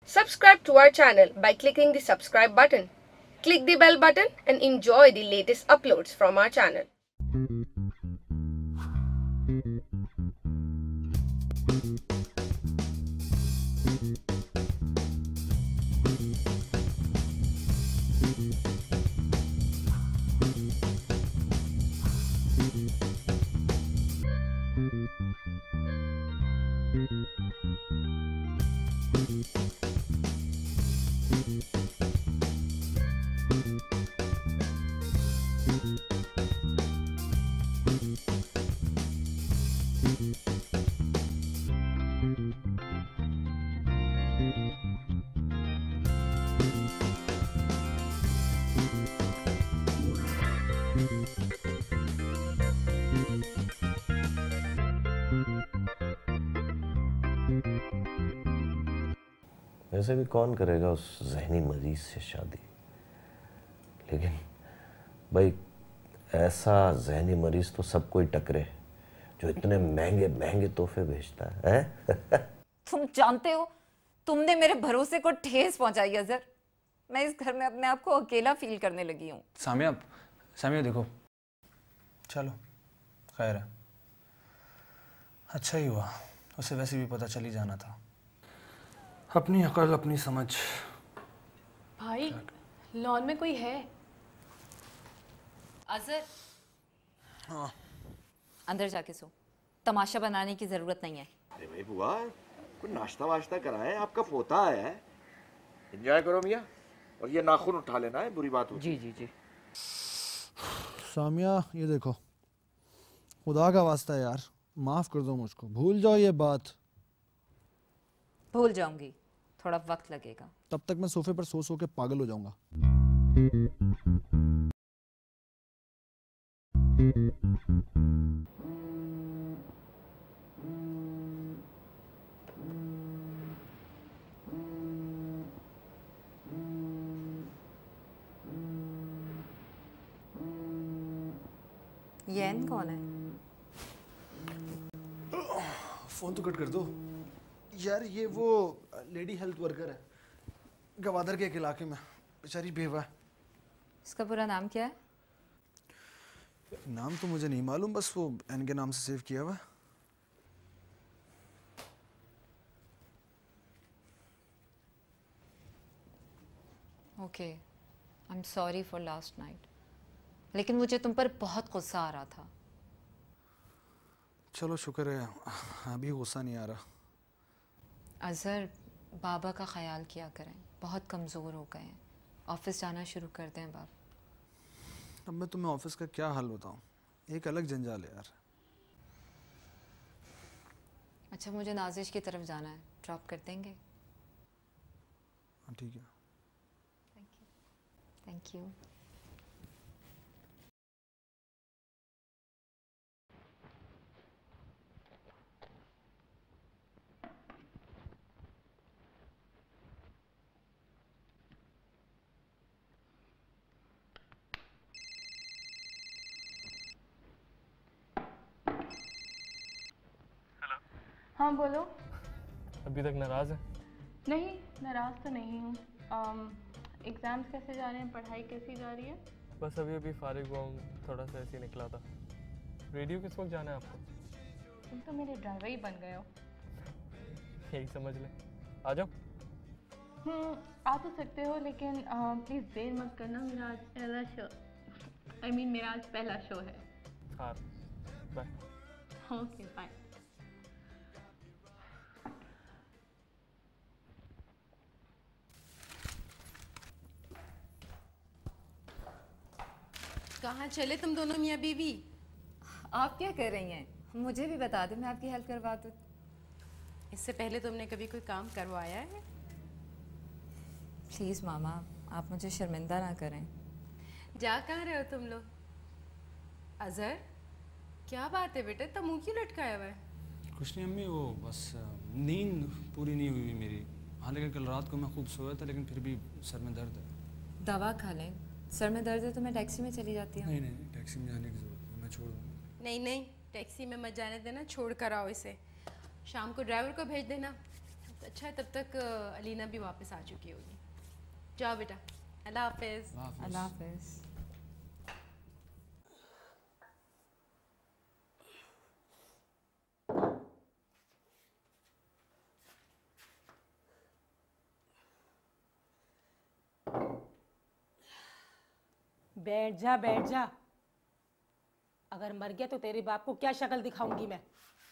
Subscribe to our channel by clicking the subscribe button. Click the bell button and enjoy the latest uploads from our channel. वैसे भी कौन करेगा उस जहनी मरीज से शादी, लेकिन भाई ऐसा जहनी मरीज तो सब कोई टकरे जो इतने महंगे महंगे तोहफे भेजता है? तुम जानते हो तुमने मेरे भरोसे को ठेस पहुंचाई अजहर। मैं इस घर में अपने आप को अकेला फील करने लगी हूँ। सामिया देखो, चलो खैर है, अच्छा ही हुआ, उसे वैसे भी पता चल ही जाना था। अपनी अकल अपनी समझ। भाई लॉन में कोई है? अजहर हाँ अंदर जाके सो, तमाशा बनाने की जरूरत नहीं है। अरे भाई बुआ, कोई नाश्ता वाश्ता कराएं, आपका पोता आया है, एंजॉय करो मियाँ, और ये नाखून उठा लेना है, बुरी बात होती। जी जी जी। सामिया ये देखो, खुदा का वास्ता है यार, माफ कर दो मुझको, भूल जाओ ये बात। भूल जाऊंगी, थोड़ा वक्त लगेगा। तब तक मैं सोफे पर सो के पागल हो जाऊंगा। येन कौन है? फोन तो कट कर दो यार, ये वो लेडी हेल्थ वर्कर है गवादर के एक इलाके में, बेचारी बेवा है। इसका पूरा नाम क्या है? नाम तो मुझे नहीं मालूम, बस वो एन के नाम से सेव किया हुआ है। Okay, I am sorry for last night, लेकिन मुझे तुम पर बहुत गुस्सा आ रहा था। चलो शुक्र है अभी गुस्सा नहीं आ रहा। अजहर बाबा का ख्याल किया करें, बहुत कमज़ोर हो गए हैं, ऑफिस जाना शुरू कर दें बाप। अब मैं तुम्हें ऑफिस का क्या हाल बताऊं, एक अलग जंजाल है यार। अच्छा मुझे नाजिश की तरफ जाना है, ड्रॉप कर देंगे? हाँ ठीक है। Thank you. हाँ बोलो। अभी तक नाराज है? नहीं नाराज तो नहीं हूँ। एग्ज़ाम्स कैसे जा रहे हैं, पढ़ाई कैसी जा रही है? बस अभी अभी फारिग हुआ हूँ, थोड़ा सा ऐसे ही निकला था। रेडियो किस वक्त जाना है आपको? तुम तो मेरे ड्राइवर ही बन गए हो। यही समझ ले, आ जाओ। आ तो सकते हो, लेकिन प्लीज़ देर मत करना, मेरा आज पहला शो, मेरा आज पहला शो है। हाँ बाय। Okay bye. कहाँ चले तुम दोनों मियाँ बीवी? आप क्या कर रही हैं? मुझे भी बता दो, मैं आपकी हेल्प करवा दूँ। इससे पहले तुमने कभी कोई काम करवाया है? प्लीज़ मामा, आप मुझे शर्मिंदा ना करें। जा कहाँ रहे हो तुम लोग? अजहर क्या बात है बेटे, तब मुँह क्यों लटकाया हुआ है? कुछ नहीं अम्मी, वो बस नींद पूरी नहीं हुई मेरी। हालांकि कल रात को मैं खूब सोया था, लेकिन फिर भी सर में दर्द है। दवा खा लें, सर में दर्द है तो मैं टैक्सी में चली जाती हूँ। नहीं टैक्सी में जाने की जरूरत नहीं, मैं छोड़ दूँगा। नहीं टैक्सी में मत जाने देना, छोड़ कर आओ इसे। शाम को ड्राइवर को भेज देना, तो अच्छा है, तब तक अलीना भी वापस आ चुकी होगी। जाओ बेटा, अल्लाह हाफिज़। अल्लाह हाफिज़। बैठ जा बैठ जा। अगर मर गया तो तेरे बाप को क्या शक्ल दिखाऊंगी मैं।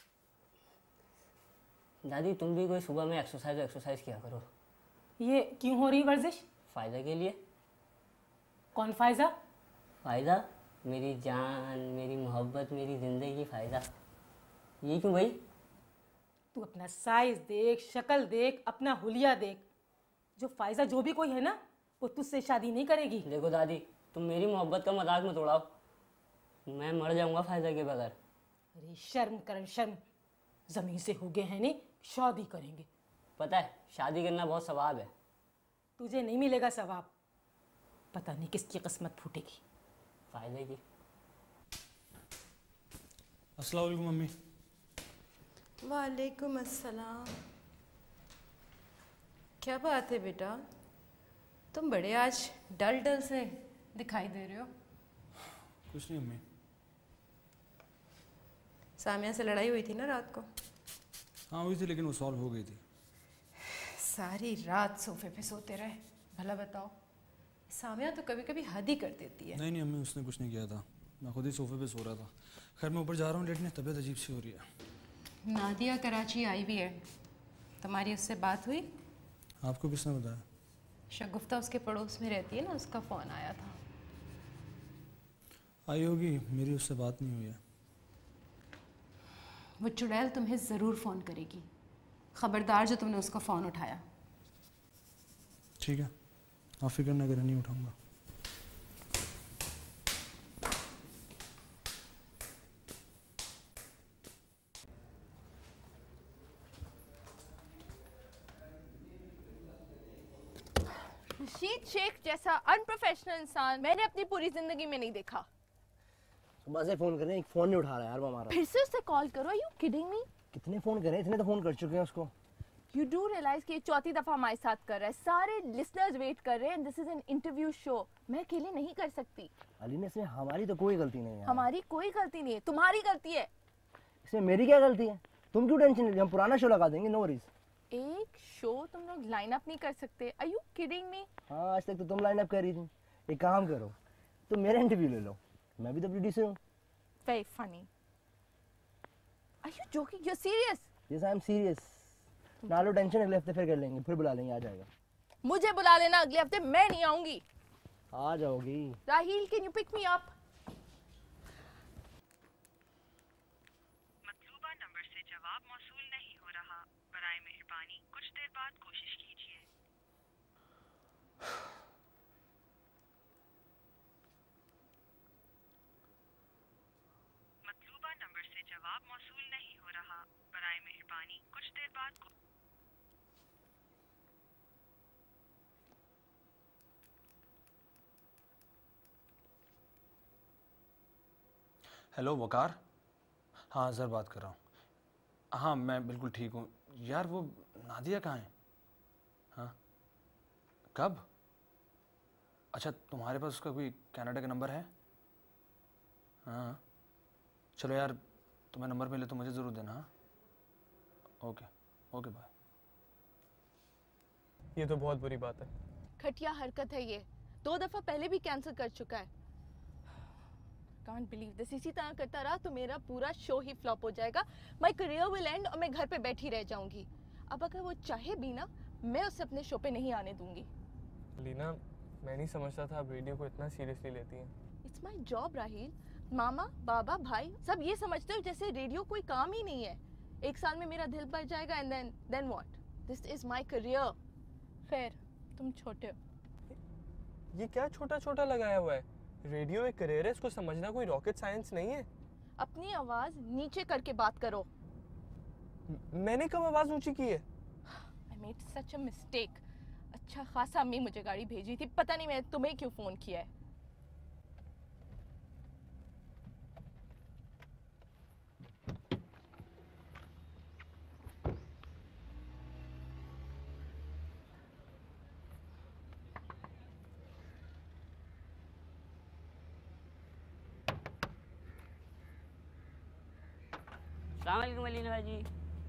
दादी तुम भी कोई सुबह में एक्सरसाइज किया करो। ये क्यों हो रही वर्जिश? फ़ायदा के लिए। कौन फायदा? फ़ायदा मेरी जान, मेरी मोहब्बत, मेरी ज़िंदगी फ़ायदा। ये क्यों भाई? तू अपना साइज देख, शक्ल देख, अपना हुलिया देख। जो फायदा जो भी कोई है ना, वो तुझसे शादी नहीं करेगी। देखो दादी, तुम मेरी मोहब्बत का मजाक मत उड़ाओ। मैं मर जाऊंगा फ़ायदा के बगैर। अरे शर्म कर शर्म। ज़मीन से हो गए हैं नहीं, शादी करेंगे। पता है शादी करना बहुत सवाब है। तुझे नहीं मिलेगा सवाब। पता नहीं किसकी किस्मत फूटेगी। फ़ायदे की। अस्सलाम वालेकुम मम्मी। वालेकुम अस्सलाम। क्या बात है बेटा, तुम बड़े आज डल डल से दिखाई दे रहे हो। कुछ नहीं अम्मी। सामिया से लड़ाई हुई थी ना रात को? हाँ हुई थी, लेकिन वो सॉल्व हो गई थी। सारी रात सोफे पे सोते रहे। भला बताओ, सामिया तो कभी कभी हद ही कर देती है। नहीं नहीं अम्मी, उसने कुछ नहीं किया था, मैं खुद ही सोफे पे सो रहा था। खैर मैं ऊपर जा रहा हूँ लेटने, तबीयत अजीब सी हो रही है। नादिया कराची आई भी है, तुम्हारी उससे बात हुई? आपको किसने बताया? शगुफ्ता उसके पड़ोस में रहती है ना, उसका फ़ोन आया था। आई होगी, मेरी उससे बात नहीं हुई है। वो चुड़ैल तुम्हें ज़रूर फ़ोन करेगी, ख़बरदार जो तुमने उसका फ़ोन उठाया। ठीक है, आप फिक्र न करें, नहीं उठाऊंगा। रशीद शेख जैसा अनप्रोफेशनल इंसान मैंने अपनी पूरी जिंदगी में नहीं देखा। सुबह से फोन कर रहे हैं, एक फोन नहीं उठा रहा यार वो हमारा। फिर से उससे कॉल करो। You kidding me? कितने फोन करे, इतने तो फोन कर चुके हैं उसको। यू डू रियलाइज कि ये चौथी दफा हमारे साथ कर रहा है, सारे लिसनर्स वेट कर रहे हैं, this is an interview show, मैं अकेले नहीं कर सकती। अलीना, इसमें हमारी तो कोई गलती नहीं है। हमारी कोई गलती नहीं है, तुम्हारी गलती है। इसमें मेरी क्या गलती है? तुम क्यों टेंशन ले रही हो? हम पुराना शो लगा देंगे, नो वरीज। एक शो तुम लोग लाइन अप नहीं कर सकते? Are you kidding me? हाँ, आज तक तो तुम लाइन अप कर रही थी। एक काम करो, तुम मेरा इंटरव्यू ले लो, मैं भी तो प्रोड्यूसर हूँ। Very funny. Are you joking? You're serious? Yes, I am serious. ना लो टेंशन, अगले हफ्ते फिर कर लेंगे, फिर बुला लेंगे, आ जाएगा। मुझे बुला लेना अगले हफ्ते, मैं नहीं आऊंगी। आ जाओगी। Raheel, can you pick me up? मतलूबा नंबर से जवाब मौसूल नहीं हो रहा, बराए मेहरबानी कुछ देर बाद कोशिश कीजिए। मतलूबा नंबर से जवाब मौसूल नहीं हो रहा, बराए मेहरबानी कुछ देर बाद हेलो वकार। हाँ सर, बात कर रहा हूँ। हाँ मैं बिल्कुल ठीक हूँ यार। वो नादिया कहाँ है? हाँ कब? अच्छा, तुम्हारे पास उसका कोई कनाडा का नंबर है? हाँ चलो यार, तुम्हें नंबर मिले तो मुझे ज़रूर देना। हाँ ओके ओके बाय। ये तो बहुत बुरी बात है। घटिया हरकत है ये, 2 दफा पहले भी कैंसिल कर चुका है। Can't believe this. इसी तरह करता रहा तो मेरा पूरा शो ही फ्लॉप हो जाएगा, माय करियर विल एंड और मैं घर पे बैठी रह जाऊंगी। अब अगर वो चाहे भी ना, मैं उसे अपने शो पे नहीं आने दूंगी। लीना, मैं नहीं समझता था आप रेडियो को इतना सीरियसली लेती हैं। It's my job Raheel. मामा, बाबा, भाई सब ये समझते हो जैसे रेडियो कोई काम ही नहीं है। 1 साल में मेरा दिल भर जाएगा and then what? This is my career. खैर, तुम छोटे हो। ये क्या छोटा छोटा लगाया हुआ है? रेडियो एक करियर है, इसको समझना कोई रॉकेट साइंस नहीं है। अपनी आवाज नीचे करके बात करो। मैंने कब आवाज ऊंची की है? I made such a mistake. अच्छा खासा अम्मी मुझे गाड़ी भेजी थी, पता नहीं मैंने तुम्हें क्यों फोन किया है। अस्सलाम वालेकुम अलीना भाजी।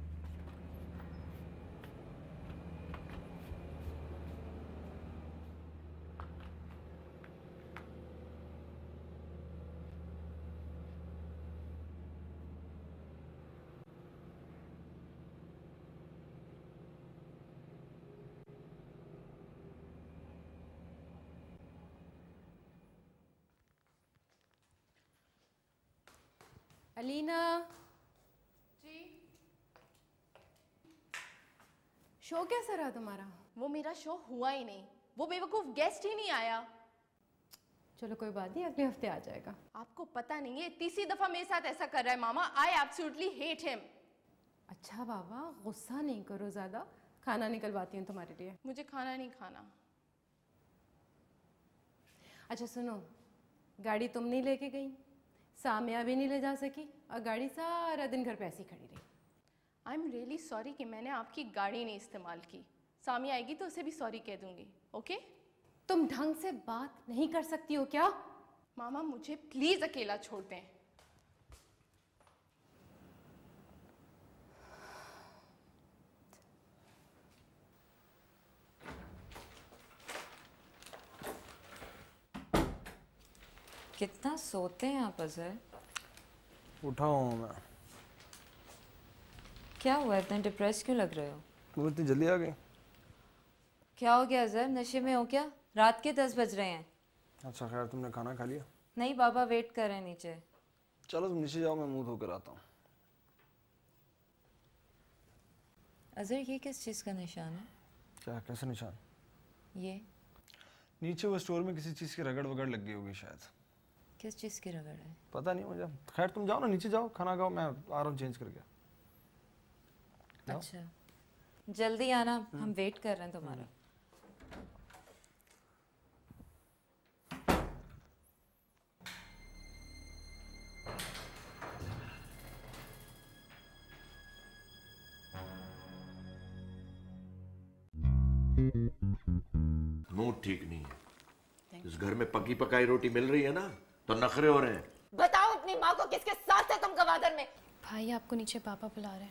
अलीना जी शो कैसा रहा तुम्हारा? वो मेरा शो हुआ ही नहीं, वो बेवकूफ गेस्ट ही नहीं आया। चलो कोई बात नहीं, अगले हफ्ते आ जाएगा। आपको पता नहीं है, तीसरी दफा मेरे साथ ऐसा कर रहा है मामा। I absolutely hate him. अच्छा बाबा गुस्सा नहीं करो ज़्यादा, खाना निकलवाती हूँ तुम्हारे लिए। मुझे खाना नहीं खाना। अच्छा सुनो, गाड़ी तुम नहीं लेके गई, सामिया भी नहीं ले जा सकी और गाड़ी सारा दिन घर पे ऐसी खड़ी रही। आई एम रियली सॉरी कि मैंने आपकी गाड़ी नहीं इस्तेमाल की। सामिया आएगी तो उसे भी सॉरी कह दूंगी। ओके? तुम ढंग से बात नहीं कर सकती हो क्या? मामा मुझे प्लीज अकेला छोड़ दें। कितना सोते हैं आप अजहर? उठा हूँ मैं। क्या हुआ, इतने डिप्रेस क्यों लग रहे हो? तुम इतनी जल्दी आ गई? क्या हो गया अजहर, नशे में हो क्या? रात के 10 बज रहे हैं। अच्छा खैर, तुमने खाना खा लिया? नहीं बाबा, वेट कर रहे हैं नीचे। चलो तुम नीचे जाओ, मैं मुंह धोकर आता हूँ। अजहर ये किस चीज़ का निशान है? क्या, कैसा निशान? ये नीचे वो स्टोर में किसी चीज़ की रगड़ वगड़ लग गई होगी शायद। किस चीज़ की रगड़ है? पता नहीं मुझे। खैर तुम जाओ ना, नीचे जाओ, खाना खाओ, मैं आ रहा हूँ चेंज करके। अच्छा जल्दी आना, हम वेट कर रहे हैं तुम्हारा। मूड ठीक नहीं है। इस घर में पकी पकाई रोटी मिल रही है ना, तो नखरे हो रहे हैं। बताओ अपनी माँ को, किसके साथ थे तुम गवादर में? भाई आपको नीचे पापा बुला रहे हैं।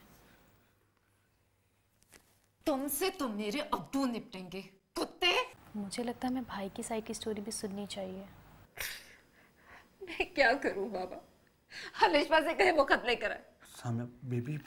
तुमसे तो मेरे अब्बू निपटेंगे, कुत्ते। मुझे लगता है मैं भाई की साइड की स्टोरी भी सुननी चाहिए। मैं क्या करूं बाबा, हलिशा से कहे वो खत लेकर आए। सामिया बेबी,